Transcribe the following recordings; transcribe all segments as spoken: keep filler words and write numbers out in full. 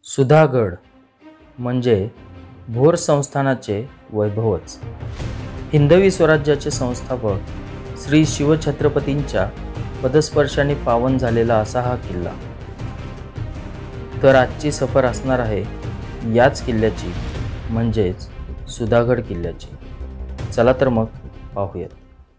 सुधागड म्हणजे भोर संस्थानाचे वैभवच। हिंदवी स्वराज्याचे संस्थापक श्री शिवछत्रपतींच्या पदस्पर्शाने पावन झालेला असा हा किल्ला। तर आजची सफर असणार आहे याच किल्ल्याची, म्हणजेच सुधागड किल्ल्याची। चला तर मग पाहूयात।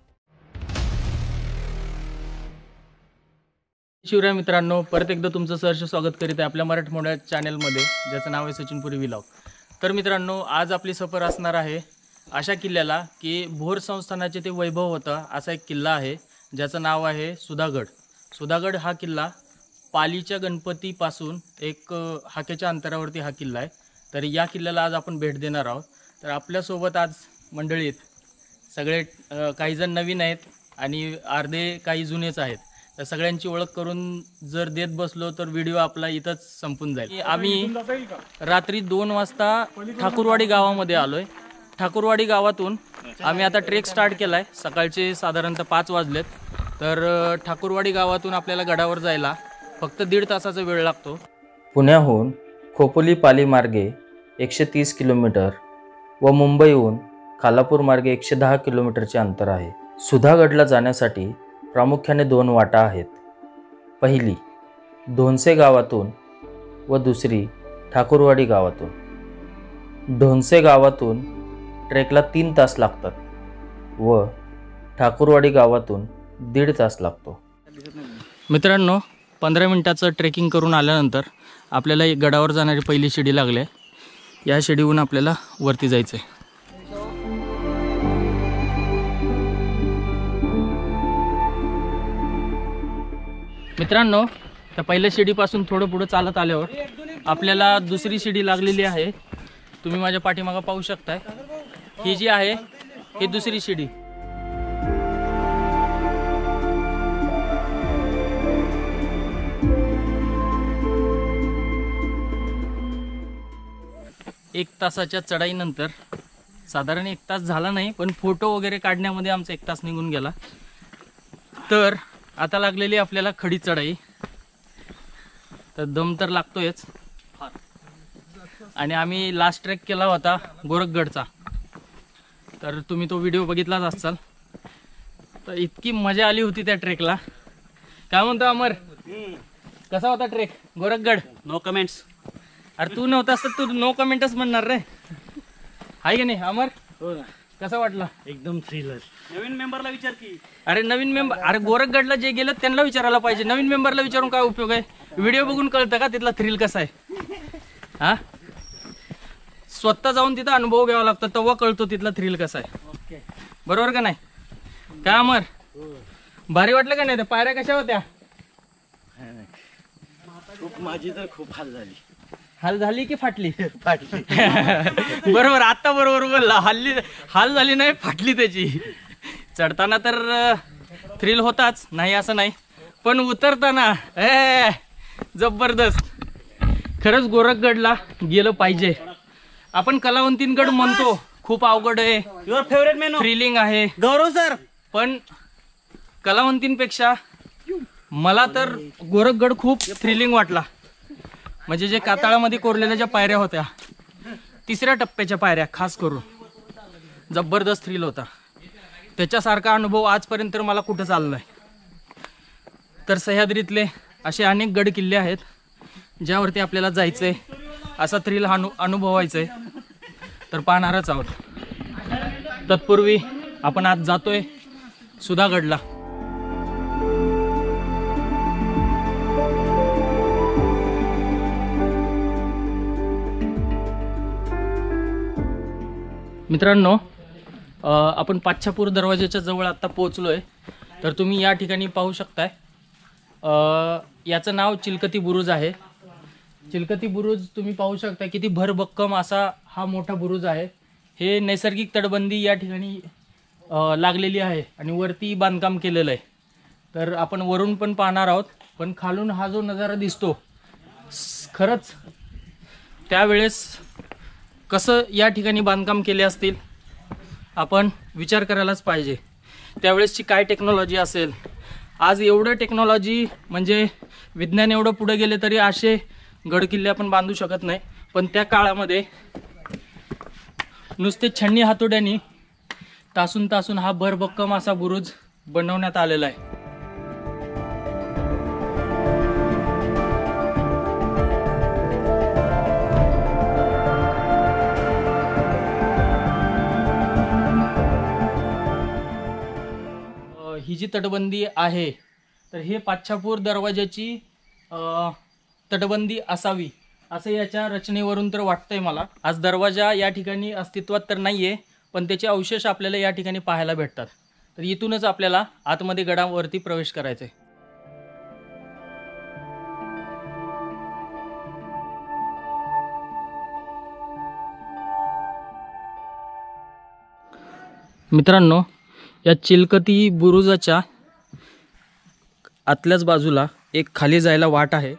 शिवराय मित्रांनो, परत एकदा तुमचं सहर्ष स्वागत करीत आहे आपल्या मराठमोळ्या चॅनलमध्ये, ज्याचं नाव आहे सचिन पुरी व्लॉग। तर मित्रांनो, आज आपली सफर असणार आहे अशा किल्ल्याला की भोर संस्थानाचे ते वैभव होतं असा एक किल्ला आहे, ज्याचं नाव आहे सुधागड। सुधागड हा किल्ला पालीच्या गणपतीपासून एक हाकेच्या अंतरावरती हा किल्ला आहे। तर या किल्ल्याला आज आपण भेट देणार आहोत। तर आपल्यासोबत आज मंडळीत सगळे काही जण नवीन आहेत आणि अर्धे काही जुनेच आहेत। तर सगळ्यांची ओळख करून जर देत बसलो तर व्हिडिओ आपला इथंच संपून जाईल। आम्ही रात्री दोन वाजता ठाकूरवाडी गावामध्ये आलोय। ठाकूरवाडी गावातून आम्ही आता ट्रेक स्टार्ट केलाय। सकाळचे साधारणतः पाच वाजलेत। तर ठाकूरवाडी गावातून आपल्याला गडावर जायला फक्त दीड तासाचा वेळ लागतो। पुण्याहून खोपोली पाली मार्गे एकशे तीस किलोमीटर व मुंबईहून खालापूर मार्गे एकशे दहा किलोमीटरचे अंतर आहे। सुधागडला जाण्यासाठी प्रामुख्याने दोन वाटा आहेत। पहिली ढोणसे गावातून व दुसरी ठाकूरवाडी गावातून। ढोणसे गावातून ट्रेकला तीन तास लागतात व ठाकूरवाडी गावातून दीड तास लागतो। मित्रांनो, पंधरा मिनिटाचं ट्रेकिंग करून आल्यानंतर आपल्याला एक गडावर जाणारी पहिली शिडी लागली आहे। या शिडीहून आपल्याला वरती जायचं आहे। मित्रांनो, त्या पहिल्या शिडीपासून थोडं पुढे चालत आल्यावर आपल्याला दुसरी शिडी लागलेली आहे। तुम्ही माझ्या पाठीमागे पाहू शकताय, ही जी आहे ही दुसरी शिडी। एक तासाच्या चढाईनंतर, साधारण एक तास झाला नाही पण फोटो वगैरे काढण्यामध्ये आमचा एक तास निघून गेला। तर आता लागलेली आपल्याला खडी चढाई। तर दम तर लागतोयच। आणि आम्ही लास्ट ट्रेक केला होता गोरखगडचा, तर तुम्ही तो व्हिडिओ बघितलाच असाल। तर इतकी मजा आली होती त्या ट्रेकला। काय म्हणतो अमर, कसा होता ट्रेक गोरखगड? No comments. अरे तू नव्हतास तर तू नो कमेंटच म्हणणार रे, आहे की नाही अमर? हो ना, कसा वाटला? एकदम थ्रिलर। नवीन मेंबरला विचार की। अरे नवीन मेंबर, अरे गोरखगडला जे गेलं त्यांना विचारायला पाहिजे, नवीन मेंबरला विचारून काय उपयोग आहे? व्हिडिओ बघून कळतं का तिथला थ्रिल कसा आहे? हा, स्वतः जाऊन तिथं अनुभव घ्यावा लागतो तेव्हा कळतो तिथला थ्रिल कसा आहे। बरोबर का नाही? काय अमर, भारी वाटलं का नाही? त्या पायऱ्या कशा होत्या? खूप, माझी तर खूप हाल झाली। हाल झाली की फाटली? फाटली। बरोबर, आता बरोबर बोलला। हल्ली हाल झाली नाही, फाटली त्याची। चढताना तर थ्रिल होताच, नाही असं नाही, पण उतरताना ए जबरदस्त। खरंच गोरखगडला गेलं पाहिजे। आपण कलावंतीनगड म्हणतो खूप अवघड आहे, युअर फेवरेट मेनू थ्रिलिंग आहे गौरव सर, पण कलावंतींपेक्षा मला तर गोरखगड खूप थ्रिलिंग वाटला। म्हणजे जे कातळामध्ये कोरलेल्या ज्या पायऱ्या होत्या, तिसऱ्या टप्प्याच्या पायऱ्या खास करून, जबरदस्त थ्रिल होता। त्याच्यासारखा अनुभव आजपर्यंत मला कुठंच आला नाही। तर सह्याद्रीतले असे अनेक गड किल्ले आहेत ज्यावरती आपल्याला जायचंय, असा थ्रिल अनु अनुभवायचंय तर पाहणारच आहोत। तत्पूर्वी आपण आज जातोय सुधागडला। मित्रांनो, आपण पाच्छापूर दरवाजाच्या जवळ आत्ता पोहोचलो आहे। तर तुम्ही या ठिकाणी पाहू शकताय, याचं नाव चिलकती बुरुज आहे। चिलकती बुरुज तुम्ही पाहू शकता, किती भरभक्कम असा हा मोठा बुरुज आहे। हे नैसर्गिक तटबंदी या ठिकाणी लागलेली आहे आणि वरती बांधकाम केलेलं आहे। तर आपण वरून पण पाहणार आहोत, पण खालून हा जो नजारा दिसतो, खरंच त्यावेळेस कसं या ठिकाणी बांधकाम केले असतील आपण विचार करायलाच पाहिजे। त्यावेळेसची काय टेक्नॉलॉजी असेल। आज एवढं टेक्नॉलॉजी म्हणजे विज्ञान एवढं पुढे गेले तरी असे गड किल्ले आपण बांधू शकत नाही, पण त्या काळामध्ये नुसते छन्नी हातोड्यांनी तासून तासून हा भरभक्कम असा बुरुज बनवण्यात आलेला आहे. ही जी तटबंदी आहे तर हे पाच्छापूर दरवाजाची तटबंदी असावी असं याच्या रचनेवरून तर वाटतंय मला. आज दरवाजा या ठिकाणी अस्तित्वात तर नाही आहे, पण त्याचे अवशेष आपल्याला या ठिकाणी पाहायला भेटतात. तर इथूनच आपल्याला आतमध्ये गडावरती प्रवेश करायचा आहे. मित्रांनो, या चिलकती बुरुजाच्या आतल्याच बाजूला एक खाली जायला वाट आहे.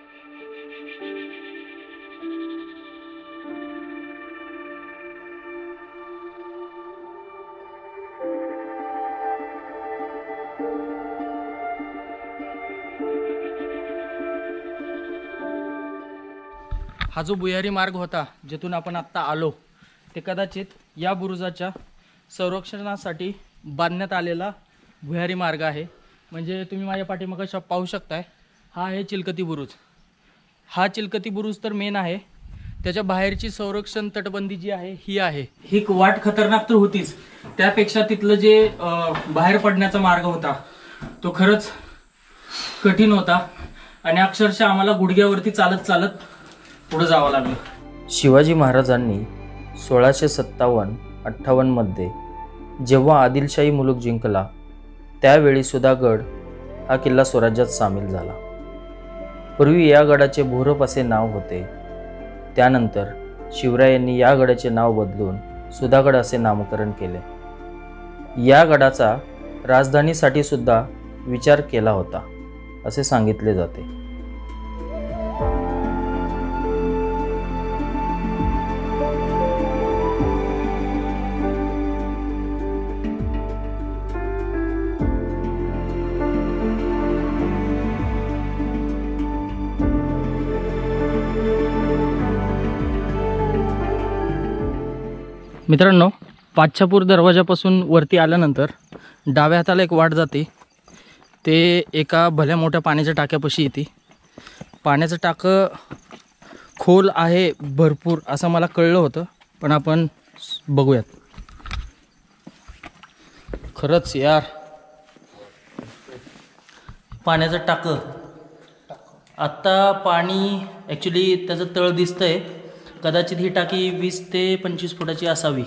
हा जो भुयारी मार्ग होता जिथून आपण आत्ता आलो ते कदाचित या बुरुजाच्या संरक्षणासाठी बांधण्यात आलेला भुयारी मार्ग आहे. म्हणजे तुम्ही माझ्या पाठीमागे पाहू शकताय, हा आहे चिलकती बुरुज. हा चिलकती बुरुज तर मेन आहे, त्याच्या बाहेरची संरक्षण तटबंदी जी आहे ही आहे. ही वाट खतरनाक तर होतीच, त्यापेक्षा तिथलं जे बाहेर पडण्याचा मार्ग होता तो खरंच कठीण होता आणि अक्षरशः आम्हाला गुडघ्यावरती चालत चालत पुढे जावं लागलं. शिवाजी महाराजांनी सोळाशे सत्तावन्न अठ्ठावन्नमध्ये जेव्हा आदिलशाही मुलूक जिंकला त्यावेळी सुद्धा गड हा किल्ला स्वराज्यात सामील झाला. पूर्वी या गडाचे भोरप असे नाव होते. त्यानंतर शिवरायांनी या गडाचे नाव बदलून सुधागड असे नामकरण केले. या गडाचा राजधानीसाठी सुद्धा विचार केला होता असे सांगितले जाते. मित्रांनो, पाच्छापूर दरवाजापासून वरती आल्यानंतर डाव्या हाताला एक वाट जाते, ते एका भल्या मोठ्या पाण्याच्या टाक्यापाशी येते. पाण्याचं टाकं खोल आहे भरपूर असं मला कळलं होतं, पण आपण बघूयात. खरंच यार, पाण्याचं टाकं आत्ता पाणी ॲक्च्युली त्याचं तळ दिसतंय. कदाचित ही टाकी वीस ते पंचवीस फुटाची असावी.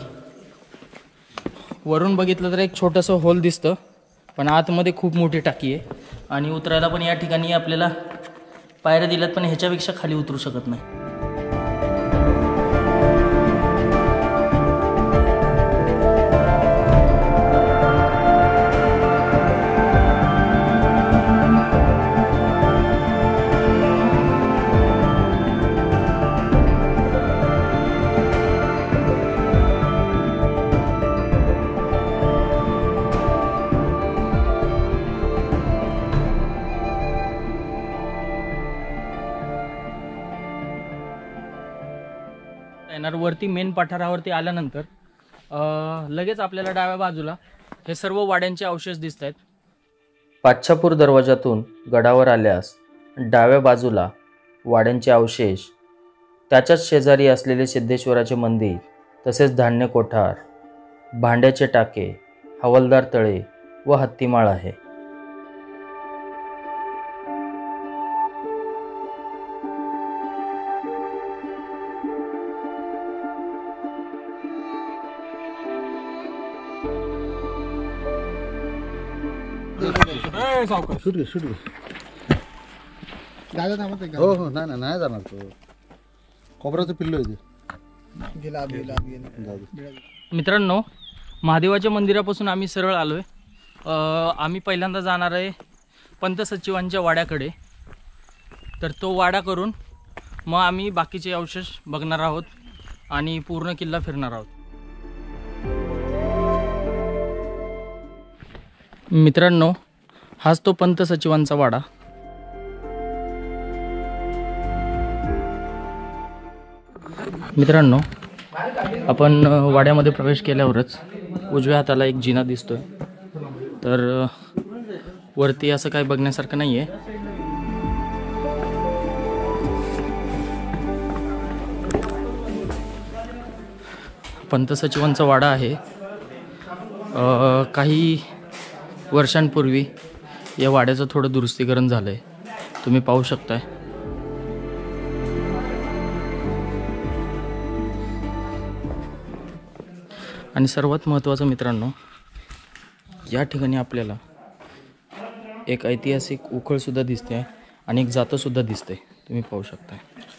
वरून बघितलं तर एक छोटंसं होल दिसतं, पण आतमध्ये खूप मोठी टाकी आहे आणि उतरायला पण या ठिकाणी आपल्याला पायऱ्या दिल्यात, पण ह्याच्यापेक्षा खाली उतरू शकत नाही. येणार वरती मेन पठारावरती आल्यानंतर लगेच आपल्याला डाव्या बाजूला हे सर्व वाड्यांचे अवशेष दिसत आहेत. पाच्छापूर दरवाजातून गडावर आल्यास डाव्या बाजूला वाड्यांचे अवशेष, त्याच्याच शेजारी असलेले सिद्धेश्वराचे मंदिर, तसेच धान्य कोठार, भांड्याचे टाके, हवालदार तळे व हत्तीमाळ आहे. हो हो नाही नाही जाणार तो कोबराचं पिल्लू आहे ते. मित्रांनो, महादेवाच्या मंदिरापासून आम्ही सरळ आलोय. आम्ही पहिल्यांदा जाणार आहे पंत सचिवांच्या वाड्याकडे. तर तो वाडा करून मग आम्ही बाकीचे अवशेष बघणार आहोत आणि पूर्ण किल्ला फिरणार आहोत. मित्रांनो, हाच तो पंत सचिवांचा वाडा. मित्रांनो, आपण अ, वाड्यामध्ये प्रवेश केल्यावरच उजव्या हाताला एक जिना दिसतोय. तर अ, वरती असं काही बघण्यासारखं नाही आहे. पंत सचिवांचा वाडा आहे. अ, काही वर्षांपूर्वी या वाड्याचं थोडं दुरुस्तीकरण झालं आहे, तुम्ही पाहू शकताय. आणि सर्वात महत्त्वाचं मित्रांनो, या ठिकाणी आपल्याला एक ऐतिहासिक उखळसुद्धा दिसते आहे आणि एक जातंसुद्धा दिसते, तुम्ही पाहू शकताय.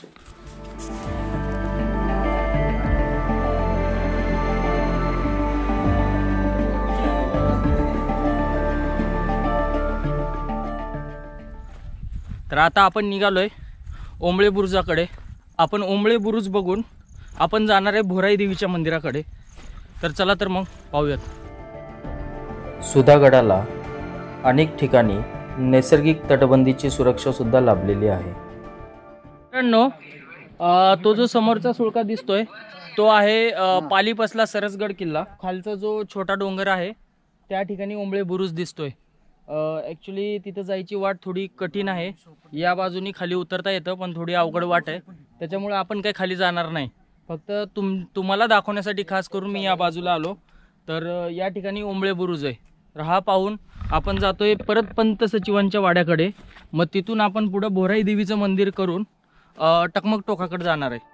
तर आता आपण निघालोय ओंबळे बुरुजाकडे. आपण ओंबळे बुरुज बघून आपण जाणार आहे भोराई देवीच्या मंदिराकडे. तर चला तर मग पाहूयात. सुधागडाला अनेक ठिकाणी नैसर्गिक तटबंदीची सुरक्षा सुद्धा लाभलेली आहे. मित्रांनो, अ, तो जो समोरचा सुळका दिसतोय तो आहे अ, पालीपसला सरसगड किल्ला. खालचा जो छोटा डोंगर आहे त्या ठिकाणी ओंबळे बुरुज दिसतोय. ॲक्च्युली तिथं जायची वाट थोडी कठीण आहे. या बाजूनी खाली उतरता येतं पण थोडी अवघड वाट आहे, त्याच्यामुळे आपण काही खाली जाणार नाही. फक्त तुम तुम्हाला दाखवण्यासाठी खास करून मी या बाजूला आलो. तर अ, या ठिकाणी ओंबळे बुरुज आहे. तर हा पाहून आपण जातोय परत पंत सचिवांच्या वाड्याकडे. मग तिथून आपण पुढं भोराई देवीचं मंदिर करून अ, टकमक टोकाकडे जाणार आहे.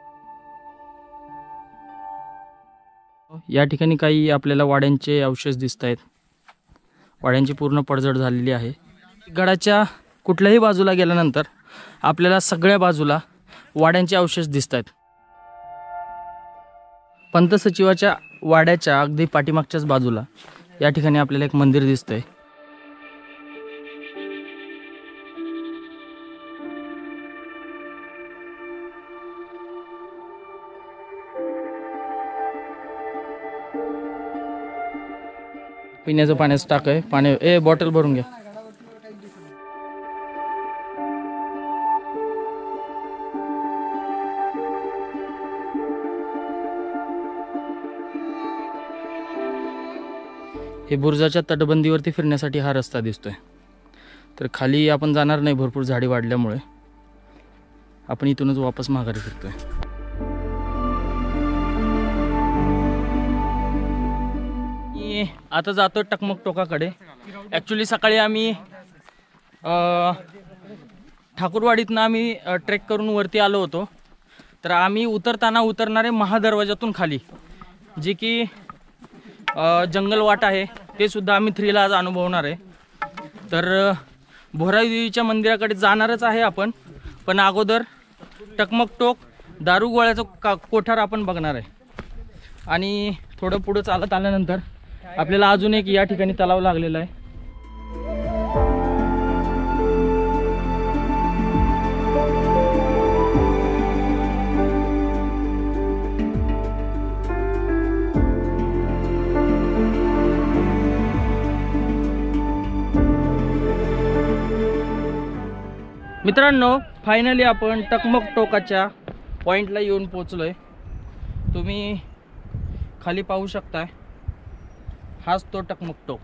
या ठिकाणी काही आपल्याला वाड्यांचे अवशेष दिसत आहेत. वाड्यांची पूर्ण पडझड झालेली आहे. गडाच्या कुठल्याही बाजूला गेल्यानंतर आपल्याला सगळ्या बाजूला वाड्यांचे अवशेष दिसत आहेत. पंत सचिवाच्या वाड्याच्या अगदी पाठीमागच्याच बाजूला या ठिकाणी आपल्याला एक मंदिर दिसतंय. पिण्याचं पाण्याचं टाक आहे. पाणी ए बॉटल भरून घ्या. हे बुरुजाच्या तटबंदीवरती फिरण्यासाठी हा रस्ता दिसतोय. तर खाली आपण जाणार नाही, भरपूर झाडी वाढल्यामुळे आपण इथूनच वापस माघारी फिरतोय. आता जातो टकमक टोकाकडे. ॲक्च्युली सकाळी आम्ही ठाकूरवाडीतनं आम्ही ट्रेक करून वरती आलो होतो. तर आम्ही उतरताना उतरणारे महादरवाजातून खाली जी की जंगल वाट आहे ते सुद्धा आम्ही थ्रीला आज अनुभवणार आहे. तर भोराई देवीच्या मंदिराकडे जाणारच आहे आपण, पण अगोदर टकमक टोक दारू गोळ्याचं का कोठार आपण बघणार आहे. आणि थोडं पुढं चालत आल्यानंतर आपल्याला अजून एक या ठिकाणी तलाव लागलेला आहे. मित्रांनो, फायनली आपण टकमक टोकाच्या पॉईंटला येऊन पोचलोय. तुम्ही खाली पाहू शकताय, हाच तो टकमक टोक.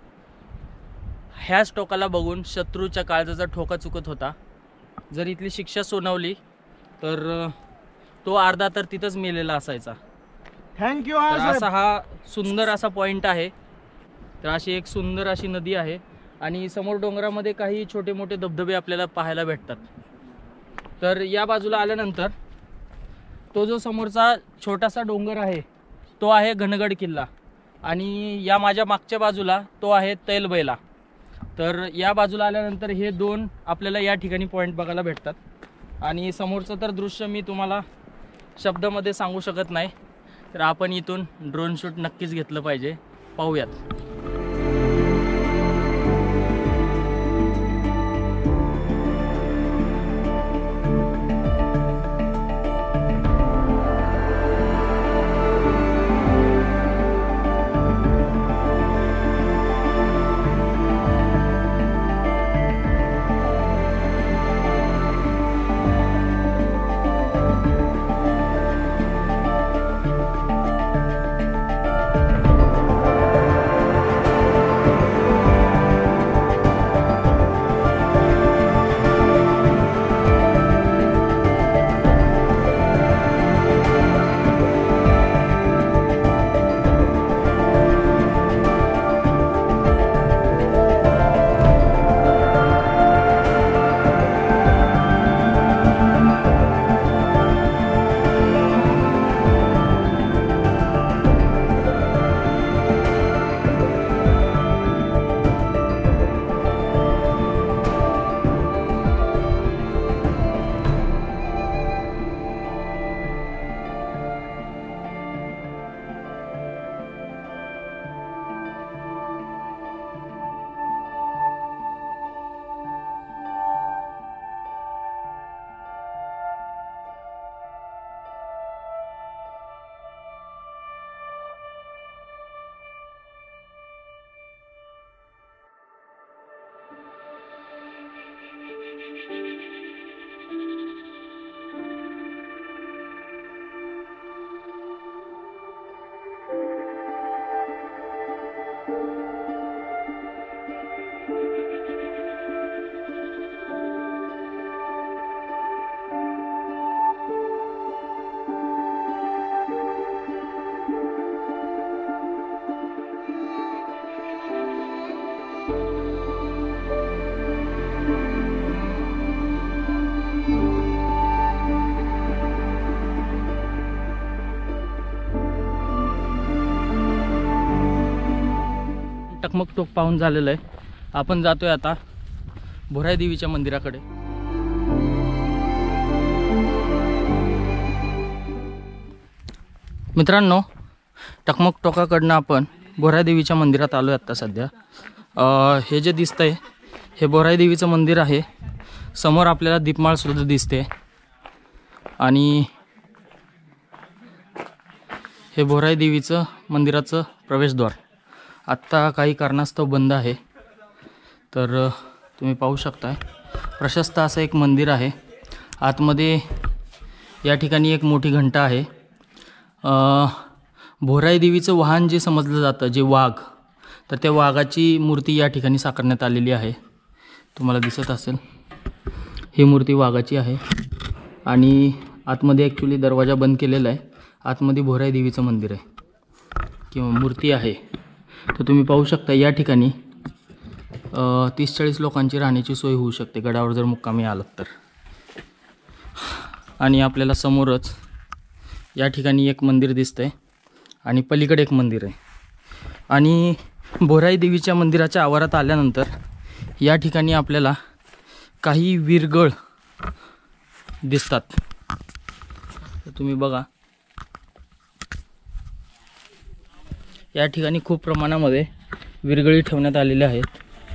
ह्याच टोकाला बघून शत्रूच्या काळजाचा ठोका चुकत होता. जर इथली शिक्षा सोनवली तर तो अर्धा तर तिथंच मेलेला असायचा. थँक्यू. असा हा सुंदर असा पॉईंट आहे. तर अशी एक सुंदर अशी नदी आहे आणि समोर डोंगरामध्ये काही छोटे मोठे धबधबे आपल्याला पाहायला भेटतात. तर या बाजूला आल्यानंतर तो जो समोरचा छोटासा डोंगर आहे तो आहे घनगड किल्ला आणि या माझ्या मागच्या बाजूला तो आहे तैलबैला. तर या बाजूला आल्यानंतर हे दोन आपल्याला या ठिकाणी पॉईंट बघायला भेटतात. आणि समोरचं तर दृश्य मी तुम्हाला शब्दामध्ये सांगू शकत नाही. तर आपण इथून ड्रोन शूट नक्कीच घेतलं पाहिजे. पाहूयात. टकमक टोक पाहून झालेलं आहे. आपण जातोय आता भोराई देवीच्या मंदिराकडे. मित्रांनो, टकमक टोकाकडनं आपण भोराई देवीच्या मंदिरात आलो आहे आत्ता सध्या. हे जे दिसतंय हे भोराई देवीचं मंदिर आहे. समोर आपल्याला दीपमाळसुद्धा दिसते आणि हे भोराई देवीचं मंदिराचं प्रवेशद्वार आत्ता काही कारणास्तव बंद आहे. तर तुम्ही पाहू शकताय प्रशस्त असं एक मंदिर आहे. आतमध्ये या ठिकाणी एक मोठी घंटा आहे. भोराई देवीचं वाहन जे समजलं जातं, जे वाघ, तर त्या वाघाची मूर्ती या ठिकाणी साकारण्यात आलेली आहे. तुम्हाला दिसत असेल ही मूर्ती वाघाची आहे. आणि आतमध्ये ॲक्च्युली दरवाजा बंद केलेला आहे. आतमध्ये भोराई देवीचं मंदिर आहे किंवा मूर्ती आहे. तर तुम्ही पाहू शकता या ठिकाणी तीस चाळीस लोकांची राहण्याची सोय होऊ शकते गडावर जर मुक्कामी आलात तर. आणि आपल्याला समोरच या ठिकाणी एक मंदिर दिसतंय आणि पलीकडे एक मंदिर आहे. आणि भोराई देवीच्या मंदिराच्या आवारात आल्यानंतर या ठिकाणी आपल्याला काही विरगळ दिसतात. तर तुम्ही बघा या ठिकाणी खूप प्रमाणामध्ये विरगळी ठेवण्यात आलेल्या आहेत.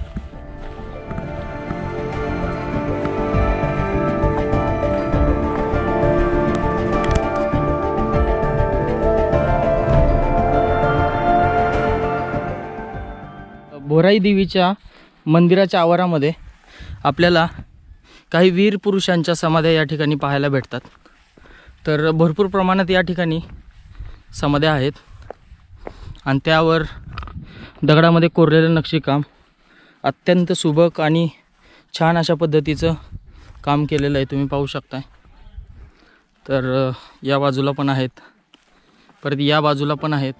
भोराई देवीच्या मंदिराच्या आवारामध्ये आपल्याला काही वीर पुरुषांच्या समाध्या या ठिकाणी पाहायला भेटतात. तर भरपूर प्रमाणात या ठिकाणी समाध्या आहेत आणि त्यावर दगडामध्ये कोरलेलं नक्षीकाम अत्यंत सुबक आणि छान अशा पद्धतीचं काम केलेलं आहे. तुम्ही पाहू शकताय. तर या बाजूला पण आहेत, परत या बाजूला पण आहेत.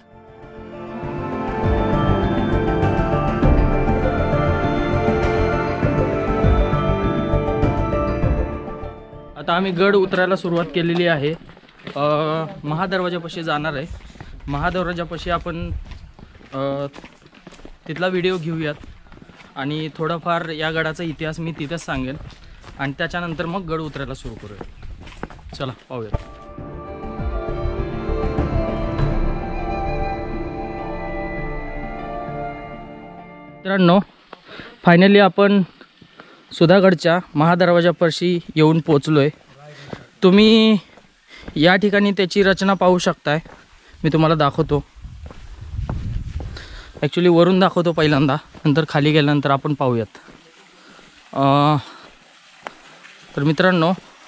आता आम्ही गड उतरायला सुरुवात केलेली आहे. महादरवाजापाशी जाणार आहे. महादरवाजापाशी आपण तिथला व्हिडिओ घेऊयात आणि थोडाफार या गडाचा इतिहास मी तिथेच सांगेन आणि त्याच्यानंतर मग गड उतरायला सुरू करूया. चला पाहूयात. मित्रांनो, फायनली आपण सुधागडच्या महादरवाजापाशी येऊन पोचलो आहे. तुम्ही या ठिकाणी त्याची रचना पाहू शकताय. मी तुम्हाला दाखवतो. ॲक्च्युली वरून दाखवतो पहिल्यांदा, नंतर खाली गेल्यानंतर आपण पाहूयात. तर मित्रांनो,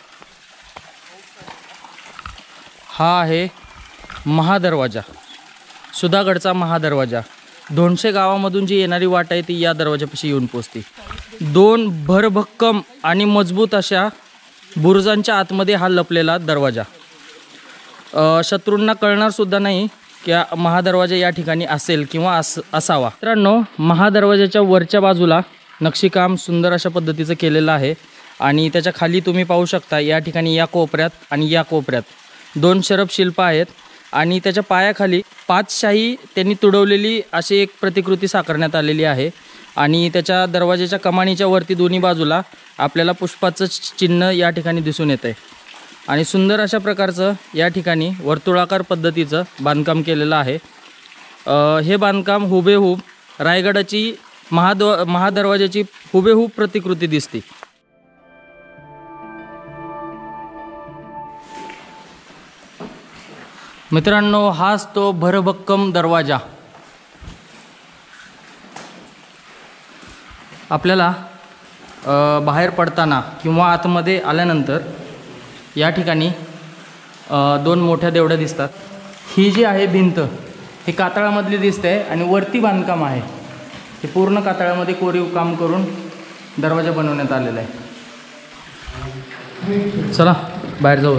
हा आहे महादरवाजा, सुधागडचा महादरवाजा. दोनशे गावामधून जी येणारी वाट आहे ती या दरवाजापाशी येऊन पोचते. दोन भरभक्कम आणि मजबूत अशा बुरुजांच्या आतमध्ये हा लपलेला दरवाजा. शत्रूंना कळणार सुद्धा नाही की महादरवाजा या ठिकाणी असेल किंवा अस असावा. मित्रांनो, महादरवाजाच्या वरच्या बाजूला नक्षीकाम सुंदर अशा पद्धतीचं केलेलं आहे आणि त्याच्या खाली तुम्ही पाहू शकता या ठिकाणी या कोपऱ्यात आणि या कोपऱ्यात दोन शरभ शिल्प आहेत आणि त्याच्या पायाखाली पाचशाही त्यांनी तुडवलेली अशी एक प्रतिकृती साकारण्यात आलेली आहे. आणि त्याच्या दरवाजाच्या कमानीच्या वरती दोन्ही बाजूला आपल्याला पुष्पाचं चिन्ह या ठिकाणी दिसून येतं आहे. आणि सुंदर अशा प्रकारचं या ठिकाणी वर्तुळाकार पद्धतीचं बांधकाम केलेलं आहे. हे बांधकाम हुबेहूब रायगडाची महाद्व महादरवाजाची हुबेहूब प्रतिकृती दिसते. मित्रांनो, हाच तो भरभक्कम दरवाजा. आपल्याला बाहेर पडताना किंवा आतमध्ये आल्यानंतर या ठिकाणी दोन मोठ्या देवड्या दिसतात. ही जी आहे भिंत ही कातळामधली दिसते आणि वरती बांधकाम आहे हे पूर्ण कातळामध्ये कोरीव काम करून दरवाजा बनवण्यात आलेला आहे. चला बाहेर जाऊ.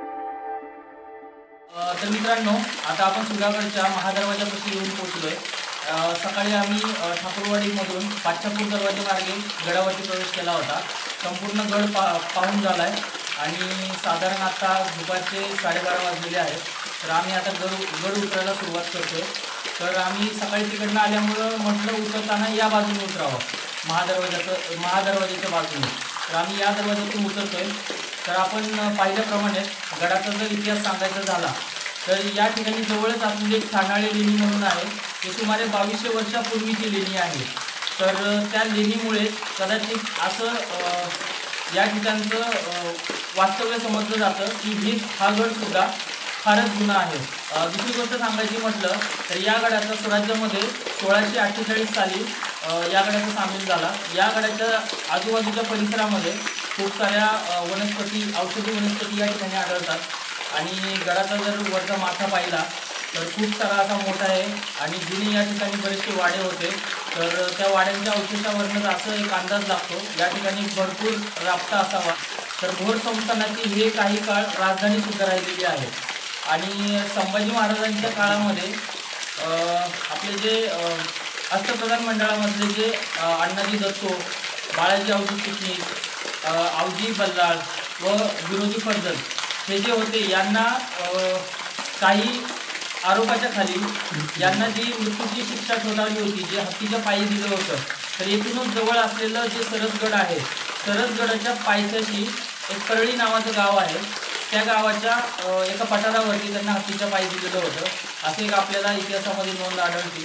तर मित्रांनो, आता आपण सुधागडच्या महादरवाजापाशी येऊन पोहोचलोय अ, सकाळी आम्ही अ, ठाकूरवाडीमधून पाचशापूर दरवाजे मार्गे गडावरती प्रवेश केला होता. संपूर्ण गड पा पाहून झाला आहे आणि साधारण आता दुपारचे साडेबारा वाजलेले आहेत. तर आम्ही आता गड गड उतरायला सुरुवात करतो. तर आम्ही सकाळी तिकडनं आल्यामुळं म्हटलं उतरताना या बाजूने उतरावं, महादरवाजाचं महादरवाजाच्या बाजूने. तर आम्ही या दरवाजातून उतरतोय. तर आपण पाहिल्याप्रमाणे गडाचा जर इतिहास सांगायचा झाला तर या ठिकाणी जवळच असलेली एक ठाणाळे लेणी म्हणून आहे. ते सुमारे बावीसशे वर्षापूर्वीची लेणी आहे. तर त्या लेणीमुळे कदाचित असं या ठिकाणचं वास्तव्य समजलं जातं की ही हा गडसुद्धा फारच जुना आहे. दुसरी गोष्ट सांगायची म्हटलं तर या गडाचा स्वराज्यामध्ये सोळाशे अठ्ठेचाळीस साली या गडाचा सामील झाला. या गडाच्या आजूबाजूच्या परिसरामध्ये खूप साऱ्या वनस्पती, औषधी वनस्पती या ठिकाणी आढळतात. आणि गडाचा जर वरचा माथा पाहिला तर खूप सारा असा मोठा आहे आणि जुने या ठिकाणी बरेचसे वाडे होते. तर त्या वाड्यांच्या अवशेषावरनंच असं एक अंदाज लागतो या ठिकाणी भरपूर राबता असावा. तर भोर संस्थानाची हे काही काळ राजधानीसुद्धा राहिलेली आहे. आणि संभाजी महाराजांच्या काळामध्ये आपले जे अष्टप्रधान मंडळामधले जे अण्णाजी दत्तो, बाळाजी आवजी चिटणीस, आवजी बल्लाळ व विरोधी फर्जल हे जे होते, यांना काही आरोपाच्या खाली यांना जी मृत्यूची शिक्षा ठोठावली होती, जे हत्तीच्या पायी दिलं होतं. तर येथूनच जवळ असलेलं जे सरसगड आहे, सरसगडाच्या पायथ्याशी एक परळी नावाचं गाव आहे. त्या गावाच्या एका पठारावरती त्यांना हत्तीच्या पायी दिलेलं होतं, असे एक आपल्याला इतिहासामध्ये नोंद आढळते.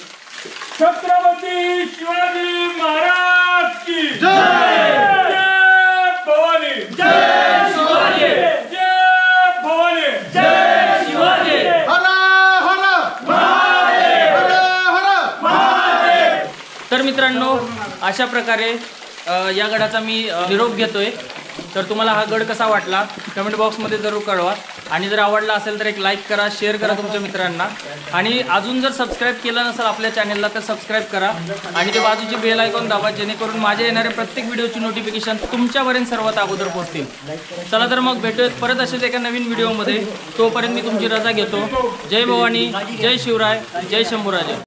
छत्रपती शिवाजी महाराज की जय. जय भवानी. जय शिवाजी. जय भवानी. जय शिवाजी. हर हर महादेव. हर हर महादेव. तर मित्रांनो, अशा प्रकारे या गडाचा मी निरोप घेतोय. तर तुम्हाला हा गड कसा वाटला कमेंट बॉक्समध्ये जरूर कळवा. आणि जर आवडला असेल तर एक लाईक करा, शेअर करा तुमच्या मित्रांना. आणि अजून जर सबस्क्राईब केलं नसेल आपल्या चॅनलला तर सबस्क्राईब करा आणि ते बाजूची बेल आयकॉन दाबा, जेणेकरून माझ्या येणाऱ्या प्रत्येक व्हिडिओची नोटिफिकेशन तुमच्यापर्यंत सर्वात अगोदर पोहोचतील. चला तर मग भेटूयात परत असेच एका नवीन व्हिडिओमध्ये. तोपर्यंत मी तुमची रजा घेतो. जय भवानी, जय शिवराय, जय शंभूराजे.